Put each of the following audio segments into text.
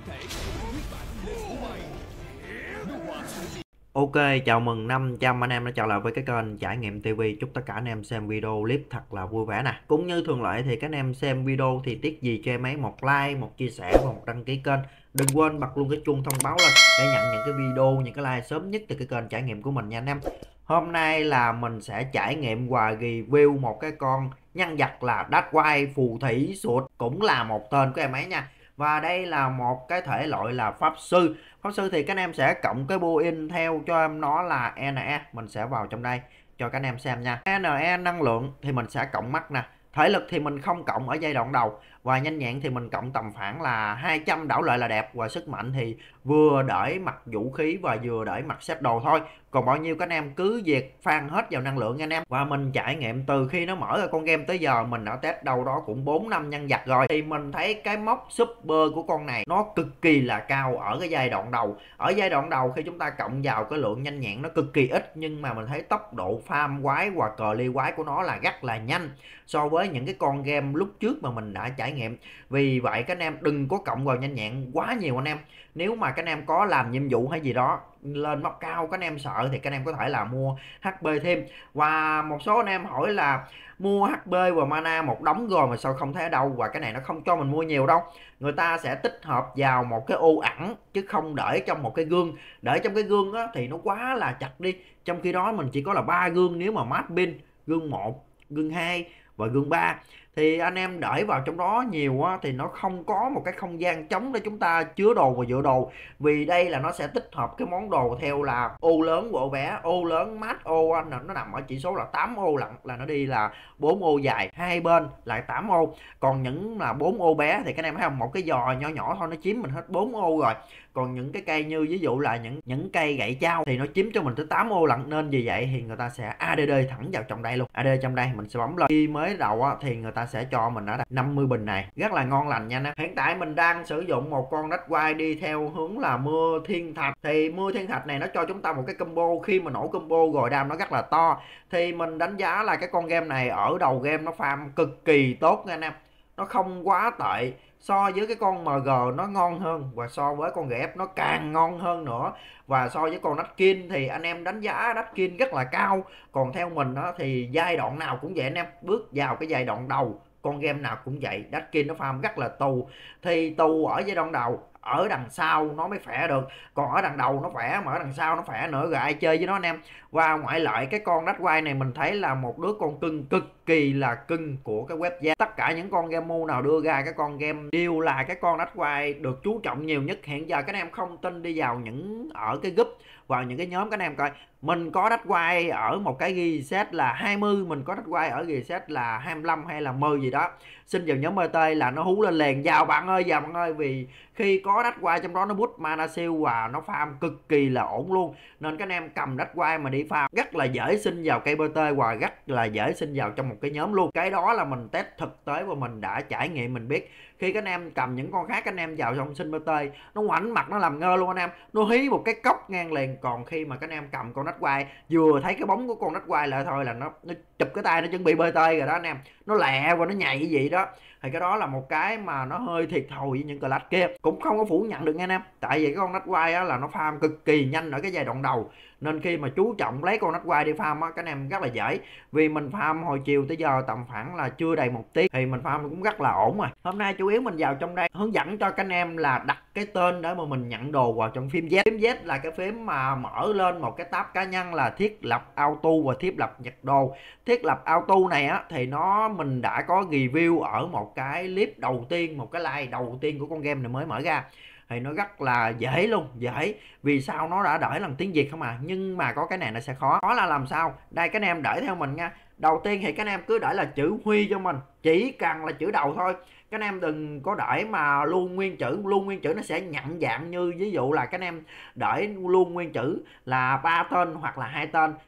Ok, chào mừng 500 anh em đã trở lại với cái kênh Trải Nghiệm TV. Chúc tất cả anh em xem video clip thật là vui vẻ nè. Cũng như thường lệ thì các anh em xem video thì tiếc gì cho em ấy một like, một chia sẻ và một đăng ký kênh. Đừng quên bật luôn cái chuông thông báo lên để nhận những cái video, những cái like sớm nhất từ cái kênh Trải Nghiệm của mình nha anh em. Hôm nay là mình sẽ trải nghiệm và review một cái con nhân vật là Darkrai phù thủy sụt, cũng là một tên của em ấy nha. Và đây là một cái thể loại là pháp sư. Pháp sư thì các anh em sẽ cộng cái build theo cho em nó là NE. Mình sẽ vào trong đây cho các anh em xem nha. NE năng lượng thì mình sẽ cộng mắt nè. Thể lực thì mình không cộng ở giai đoạn đầu. Và nhanh nhẹn thì mình cộng tầm khoảng là 200 đảo lợi là đẹp. Và sức mạnh thì vừa đẩy mặt vũ khí và vừa đẩy mặt set đồ thôi. Còn bao nhiêu các anh em cứ việc phan hết vào năng lượng nha anh em. Và mình trải nghiệm từ khi nó mở ra con game tới giờ mình đã test đâu đó cũng 4 năm nhân vật rồi. Thì mình thấy cái mốc super của con này nó cực kỳ là cao ở cái giai đoạn đầu. Ở giai đoạn đầu khi chúng ta cộng vào cái lượng nhanh nhẹn nó cực kỳ ít, nhưng mà mình thấy tốc độ farm quái và cờ ly quái của nó là rất là nhanh so với những cái con game lúc trước mà mình đã trải nghiệm. Vì vậy các anh em đừng có cộng vào nhanh nhẹn quá nhiều anh em. Nếu mà các anh em có làm nhiệm vụ hay gì đó lên mốc cao các anh em sợ thì các anh em có thể là mua HP thêm. Và một số anh em hỏi là mua HP và mana một đống rồi mà sao không thấy ở đâu, và cái này nó không cho mình mua nhiều đâu. Người ta sẽ tích hợp vào một cái ô ẩn chứ không để trong một cái gương. Để trong cái gương á, thì nó quá là chặt đi. Trong khi đó mình chỉ có là 3 gương nếu mà max pin, gương 1, gương 2 và gương 3. Thì anh em đẩy vào trong đó nhiều á, thì nó không có một cái không gian trống để chúng ta chứa đồ và dựa đồ. Vì đây là nó sẽ tích hợp cái món đồ theo là ô lớn của ô bé. Ô lớn max ô anh nó nằm ở chỉ số là 8 ô lận, là nó đi là 4 ô dài, hai bên lại 8 ô. Còn những là 4 ô bé thì các em thấy không, một cái giò nhỏ nhỏ thôi nó chiếm mình hết 4 ô rồi. Còn những cái cây như ví dụ là những cây gậy trao thì nó chiếm cho mình tới 8 ô lận, nên vì vậy thì người ta sẽ ADD thẳng vào trong đây luôn. ADD trong đây mình sẽ bấm lên. Khi mới đầu á, thì người ta sẽ cho mình ở đây 50 bình này, rất là ngon lành nha. Hiện tại mình đang sử dụng một con Darkrai đi theo hướng là mưa thiên thạch. Thì mưa thiên thạch này nó cho chúng ta một cái combo, khi mà nổ combo rồi đam nó rất là to. Thì mình đánh giá là cái con game này ở đầu game nó farm cực kỳ tốt nha anh em. Nó không quá tệ. So với cái con MG nó ngon hơn, và so với con GF nó càng ngon hơn nữa. Và so với con Nutkin thì anh em đánh giá Nutkin rất là cao. Còn theo mình đó thì giai đoạn nào cũng vậy anh em. Bước vào cái giai đoạn đầu con game nào cũng vậy, Nutkin nó farm rất là tù. Thì tù ở giai đoạn đầu, ở đằng sau nó mới khỏe được. Còn ở đằng đầu nó khỏe mà ở đằng sau nó khỏe nữa rồi ai chơi với nó anh em. Và ngoại lệ cái con Darkrai này mình thấy là một đứa con cưng, cực kỳ là cưng của cái web giá. Tất cả những con game mô nào đưa ra cái con game đều là cái con Darkrai được chú trọng nhiều nhất. Hiện giờ các anh em không tin đi vào những ở cái group, vào những cái nhóm các anh em coi. Mình có Darkrai ở một cái ghi set là 20, mình có Darkrai ở ghi set là 25 hay là 10 gì đó. Xin vào nhóm BT là nó hú lên liền, vào bạn ơi, vào bạn ơi. Vì khi có Darkrai trong đó nó boost mana siêu và nó farm cực kỳ là ổn luôn. Nên các anh em cầm Darkrai mà đi farm rất là dễ xin vào cây BT và rất là dễ xin vào trong một cái nhóm luôn. Cái đó là mình test thực tế và mình đã trải nghiệm, mình biết. Khi các anh em cầm những con khác các anh em vào trong xin BT, nó ngoảnh mặt nó làm ngơ luôn anh em. Nó hí một cái cốc ngang liền. Còn khi mà các anh em cầm con Darkrai, vừa thấy cái bóng của con Darkrai lại thôi là nó chụp cái tay nó chuẩn bị BT rồi đó anh em. Nó lẹ và nó nhảy vậy đó. Thì cái đó là một cái mà nó hơi thiệt thòi với những class kia. Cũng không có phủ nhận được nha anh em. Tại vì cái con Darkrai á là nó farm cực kỳ nhanh ở cái giai đoạn đầu. Nên khi mà chú trọng lấy con Darkrai đi farm á, các anh em rất là dễ. Vì mình farm hồi chiều tới giờ tầm khoảng là chưa đầy 1 tiếng thì mình farm cũng rất là ổn rồi. Hôm nay chủ yếu mình vào trong đây hướng dẫn cho các anh em là đặt cái tên để mà mình nhận đồ vào trong phím Z. Phím Z là cái phím mà mở lên một cái tab cá nhân là thiết lập auto và thiết lập nhặt đồ. Thiết lập auto này á thì mình đã có review ở một cái clip đầu tiên, một cái like đầu tiên của con game này mới mở ra. Thì nó rất là dễ luôn, dễ. Vì sao nó đã đợi lần tiếng Việt không à. Nhưng mà có cái này nó sẽ khó. Khó là làm sao? Đây các anh em đợi theo mình nha. Đầu tiên thì các anh em cứ đợi là chữ Huy cho mình. Chỉ cần là chữ đầu thôi. Các anh em đừng có đợi mà luôn nguyên chữ. Luôn nguyên chữ nó sẽ nhận dạng như ví dụ là các anh em đợi luôn nguyên chữ là 3 tên hoặc là 2 tên.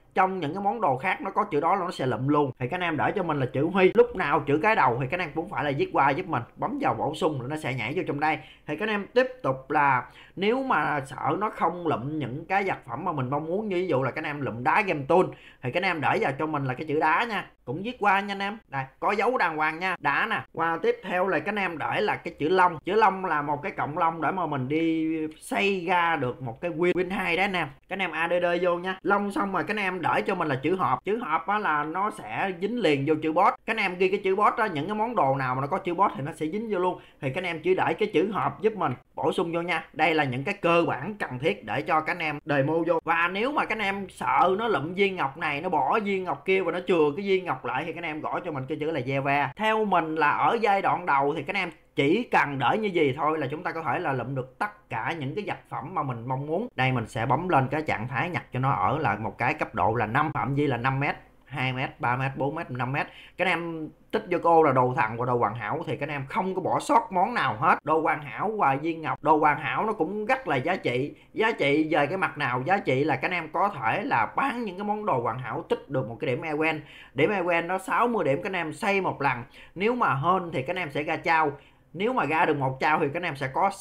trong những cái món đồ khác nó có chữ đó là nó sẽ lụm luôn. Thì các anh em để cho mình là chữ Huy, lúc nào chữ cái đầu thì các anh em cũng phải là viết qua giúp mình, bấm vào bổ sung là nó sẽ nhảy vô trong đây. Thì các anh em tiếp tục là nếu mà sợ nó không lụm những cái vật phẩm mà mình mong muốn, như ví dụ là các anh em lụm đá game tool thì các anh em để vào cho mình là cái chữ đá nha, cũng viết qua nha anh em. Đây, có dấu đàng hoàng nha, đá nè. Qua tiếp theo là các anh em để là cái chữ lông. Chữ lông là một cái cộng lông để mà mình đi xây ra được một cái win 2 đó anh em. Các anh em add vô nha. Lông xong rồi các anh em để cho mình là chữ hộp. Chữ hộp á là nó sẽ dính liền vô chữ boss. Các anh em ghi cái chữ boss đó, những cái món đồ nào mà nó có chữ boss thì nó sẽ dính vô luôn. Thì các anh em chỉ để cái chữ hộp giúp mình bổ sung vô nha. Đây là những cái cơ bản cần thiết để cho các anh em demo vô. Và nếu mà các anh em sợ nó lụm viên ngọc này, nó bỏ viên ngọc kia và nó chừa cái viên ngọc lại thì các anh em gõ cho mình cái chữ là Java. Theo mình là ở giai đoạn đầu thì các anh em chỉ cần để như gì thôi là chúng ta có thể là lụm được tất cả những cái vật phẩm mà mình mong muốn. Đây mình sẽ bấm lên cái trạng thái nhặt cho nó ở là một cái cấp độ là 5, phạm vi là 5m, 2m, 3m, 4m, 5m. Các anh em tích vô cô là đồ thần và đồ hoàn hảo thì các anh em không có bỏ sót món nào hết. Đồ hoàn hảo và viên ngọc, đồ hoàn hảo nó cũng rất là giá trị. Giá trị về cái mặt nào? Giá trị là các anh em có thể là bán những cái món đồ hoàn hảo tích được một cái điểm event. Điểm event nó 60 điểm, các anh em xây một lần. Nếu mà hơn thì các anh em sẽ ra trao. Nếu mà ra được một trao thì các anh em sẽ có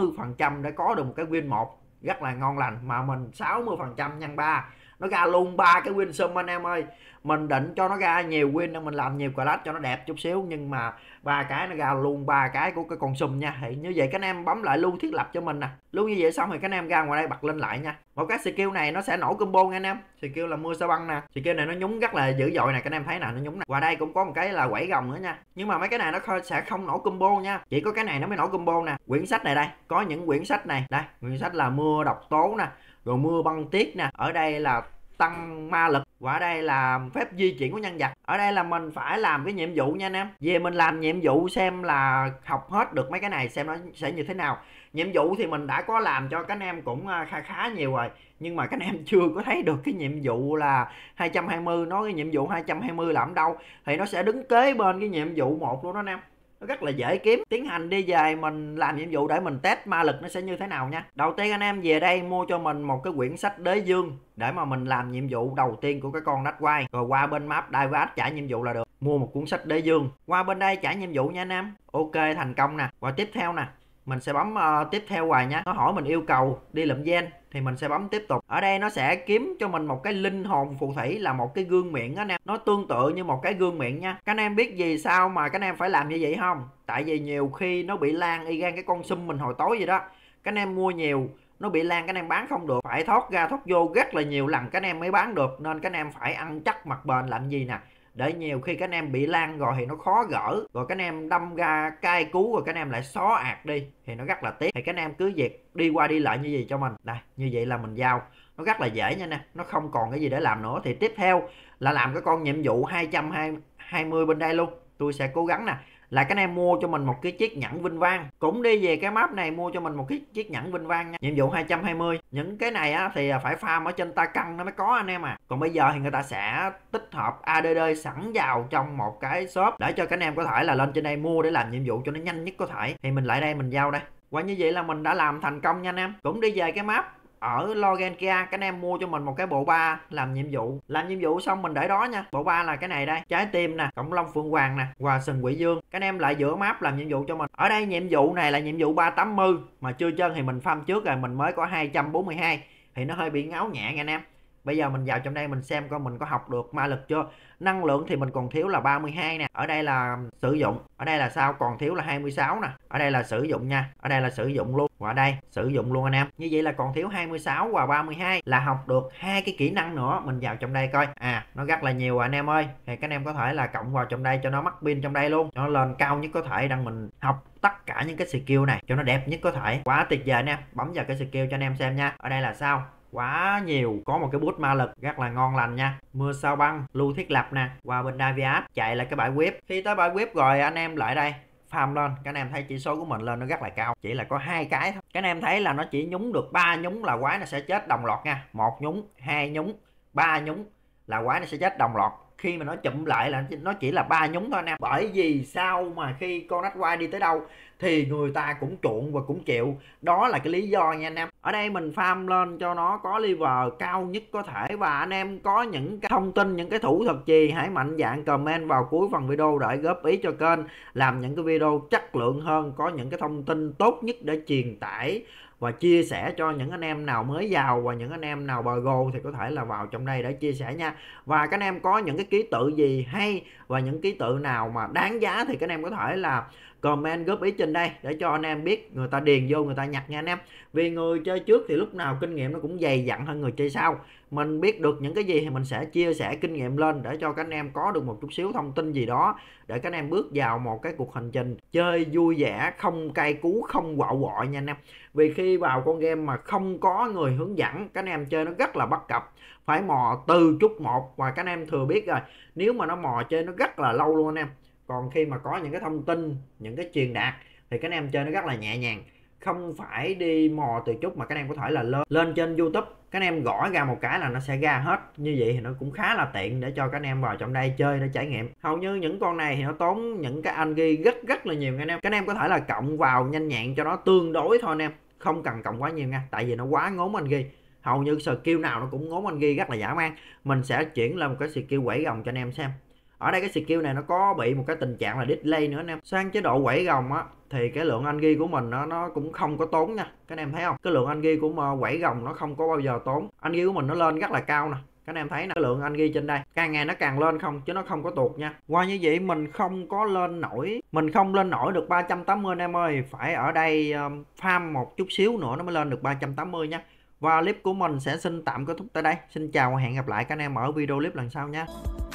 60% để có được một cái win 1 rất là ngon lành. Mà mình 60% nhân 3, nó ra luôn 3 cái win sum anh em ơi. Mình định cho nó ra nhiều win nên mình làm nhiều class cho nó đẹp chút xíu, nhưng mà 3 cái nó ra luôn 3 cái của cái con sum nha. Thì như vậy các anh em bấm lại lưu thiết lập cho mình nè. Lưu như vậy xong thì các anh em ra ngoài đây bật lên lại nha. Một cái skill này nó sẽ nổ combo nha anh em. Skill là mưa sao băng nè. Skill này nó nhúng rất là dữ dội nè, các anh em thấy nè, nó nhúng nè. Và đây cũng có một cái là quẩy rồng nữa nha. Nhưng mà mấy cái này nó sẽ không nổ combo nha. Chỉ có cái này nó mới nổ combo nè. Quyển sách này đây, có những quyển sách này. Đây, quyển sách là mưa độc tố nè, rồi mưa băng tuyết nè. Ở đây là tăng ma lực, và ở đây là phép di chuyển của nhân vật. Ở đây là mình phải làm cái nhiệm vụ nha anh em. Về mình làm nhiệm vụ xem là học hết được mấy cái này xem nó sẽ như thế nào. Nhiệm vụ thì mình đã có làm cho các anh em cũng khá nhiều rồi, nhưng mà các anh em chưa có thấy được cái nhiệm vụ là 220. Nói cái nhiệm vụ 220 làm đâu thì nó sẽ đứng kế bên cái nhiệm vụ 1 luôn đó anh em. Nó rất là dễ kiếm. Tiến hành đi về mình làm nhiệm vụ để mình test ma lực nó sẽ như thế nào nha. Đầu tiên anh em về đây mua cho mình một cái quyển sách Đế Dương để mà mình làm nhiệm vụ đầu tiên của cái con Đách Quai. Rồi qua bên map Divas trả nhiệm vụ là được. Mua một cuốn sách Đế Dương, qua bên đây trả nhiệm vụ nha anh em. Ok, thành công nè. Và tiếp theo nè, mình sẽ bấm tiếp theo hoài nha. Nó hỏi mình yêu cầu đi lượm gen thì mình sẽ bấm tiếp tục. Ở đây nó sẽ kiếm cho mình một cái linh hồn phù thủy là một cái gương miệng đó anh em. Nó tương tự như một cái gương miệng nha. Các anh em biết vì sao mà các anh em phải làm như vậy không? Tại vì nhiều khi nó bị lan y gan cái con sum mình hồi tối vậy đó. Các anh em mua nhiều nó bị lan, các anh em bán không được, phải thoát ra thoát vô rất là nhiều lần các anh em mới bán được. Nên các anh em phải ăn chắc mặt bền làm gì nè, để nhiều khi các anh em bị lan rồi thì nó khó gỡ, rồi các anh em đâm ra cai cứu rồi các anh em lại xóa ạt đi thì nó rất là tiếc. Thì các anh em cứ việc đi qua đi lại như vậy cho mình. Đây, như vậy là mình giao. Nó rất là dễ nha nè, nó không còn cái gì để làm nữa. Thì tiếp theo là làm cái con nhiệm vụ 220 bên đây luôn. Tôi sẽ cố gắng nè, là các anh em mua cho mình một cái chiếc nhẫn vinh quang. Cũng đi về cái map này mua cho mình một cái chiếc nhẫn vinh quang nha. Nhiệm vụ 220. Những cái này á thì phải farm ở trên ta căng nó mới có anh em à. Còn bây giờ thì người ta sẽ tích hợp ADD sẵn vào trong một cái shop để cho các anh em có thể là lên trên đây mua để làm nhiệm vụ cho nó nhanh nhất có thể. Thì mình lại đây mình giao đây. Và như vậy là mình đã làm thành công nha anh em. Cũng đi về cái map ở Logan kia, các anh em mua cho mình một cái bộ ba làm nhiệm vụ. Làm nhiệm vụ xong mình để đó nha. Bộ ba là cái này đây, trái tim nè, cộng long phượng hoàng nè, và sừng quỷ dương. Các anh em lại giữa map làm nhiệm vụ cho mình. Ở đây nhiệm vụ này là nhiệm vụ 380 mà chưa chân thì mình farm trước rồi, mình mới có 242 thì nó hơi bị ngáo nhẹ nha anh em. Bây giờ mình vào trong đây mình xem coi mình có học được ma lực chưa. Năng lượng thì mình còn thiếu là 32 nè. Ở đây là sử dụng. Ở đây là sao? Còn thiếu là 26 nè. Ở đây là sử dụng nha. Ở đây là sử dụng luôn. Và ở đây sử dụng luôn anh em. Như vậy là còn thiếu 26 và 32 là học được hai cái kỹ năng nữa. Mình vào trong đây coi. À, nó rất là nhiều anh em ơi. Thì các anh em có thể là cộng vào trong đây cho nó mắc pin trong đây luôn. Cho nó lên cao nhất có thể, đang mình học tất cả những cái skill này cho nó đẹp nhất có thể. Quá tuyệt vời nè. Bấm vào cái skill cho anh em xem nha. Ở đây là sao? Quá nhiều, có một cái boost ma lực rất là ngon lành nha. Mưa sao băng, lưu thiết lập nè, qua bên Daviat chạy lại cái bãi whip. Khi tới bãi whip rồi anh em lại đây farm lên, các anh em thấy chỉ số của mình lên nó rất là cao, chỉ là có 2 cái thôi. Các anh em thấy là nó chỉ nhúng được 3 nhúng là quái nó sẽ chết đồng loạt nha. 1 nhúng, 2 nhúng, 3 nhúng là quái nó sẽ chết đồng loạt. khi mà nó chụm lại là nó chỉ là 3 nhúng thôi anh em. Bởi vì sao mà khi con Nách White đi tới đâu thì người ta cũng chuộng và cũng chịu, đó là cái lý do nha anh em. Ở đây mình farm lên cho nó có level cao nhất có thể, và anh em có những cái thông tin, những cái thủ thuật gì hãy mạnh dạn comment vào cuối phần video để góp ý cho kênh làm những cái video chất lượng hơn, có những cái thông tin tốt nhất để truyền tải và chia sẻ cho những anh em nào mới vào và những anh em nào bờ gồ thì có thể là vào trong đây để chia sẻ nha. Và các anh em có những cái ký tự gì hay và những ký tự nào mà đáng giá thì các anh em có thể là comment góp ý trên đây để cho anh em biết, người ta điền vô người ta nhặt nha anh em. Vì người chơi trước thì lúc nào kinh nghiệm nó cũng dày dặn hơn người chơi sau. Mình biết được những cái gì thì mình sẽ chia sẻ kinh nghiệm lên để cho các anh em có được một chút xíu thông tin gì đó để các anh em bước vào một cái cuộc hành trình chơi vui vẻ, không cay cú, không quạo quọ nha anh em. Vì khi vào con game mà không có người hướng dẫn, các anh em chơi nó rất là bất cập, phải mò từ chút một, và các anh em thừa biết rồi, nếu mà nó mò chơi nó rất là lâu luôn anh em. Còn khi mà có những cái thông tin, những cái truyền đạt thì các anh em chơi nó rất là nhẹ nhàng, không phải đi mò từ chút, mà các anh em có thể là lên trên YouTube các anh em gõ ra một cái là nó sẽ ra hết. Như vậy thì nó cũng khá là tiện để cho các anh em vào trong đây chơi để trải nghiệm. Hầu như những con này thì nó tốn những cái anh ghi rất là nhiều anh em. Các anh em có thể là cộng vào nhanh nhẹn cho nó tương đối thôi anh em, không cần cộng quá nhiều nha, tại vì nó quá ngốn anh ghi. Hầu như skill nào nó cũng ngốn anh ghi rất là dã man. Mình sẽ chuyển lên một cái skill quẩy gồng cho anh em xem. Ở đây cái skill này nó có bị một cái tình trạng là delay nữa anh em. Sang chế độ quẩy gồng á thì cái lượng anh ghi của mình nó cũng không có tốn nha. Các anh em thấy không? Cái lượng anh ghi của quẩy gồng nó không có bao giờ tốn. Anh ghi của mình nó lên rất là cao nè. Các anh em thấy nè, cái lượng anh ghi trên đây càng ngày nó càng lên không, chứ nó không có tuột nha. Qua như vậy mình không lên nổi được 380 anh em ơi. Phải ở đây farm một chút xíu nữa nó mới lên được 380 nha. Và clip của mình sẽ xin tạm kết thúc tại đây. Xin chào và hẹn gặp lại các anh em ở video clip lần sau nha.